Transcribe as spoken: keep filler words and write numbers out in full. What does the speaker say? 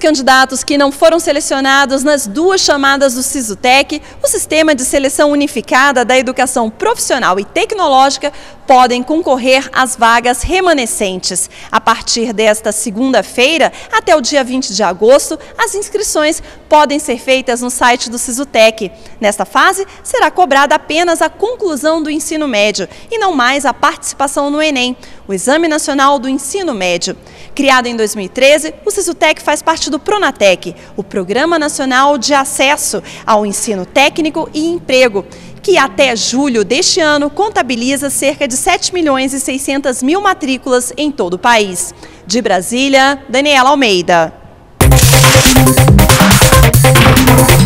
candidatos que não foram selecionados nas duas chamadas do Sisutec, o Sistema de Seleção Unificada da Educação Profissional e Tecnológica, podem concorrer às vagas remanescentes. A partir desta segunda-feira, até o dia vinte de agosto, as inscrições podem ser feitas no site do Sisutec. Nesta fase, será cobrada apenas a conclusão do ensino médio e não mais a participação no Enem, o Exame Nacional do Ensino Médio. Criado em dois mil e treze, o Sisutec faz parte do Pronatec, o Programa Nacional de Acesso ao Ensino Técnico e Emprego, que até julho deste ano contabiliza cerca de sete milhões e seiscentas mil matrículas em todo o país. De Brasília, Daniela Almeida.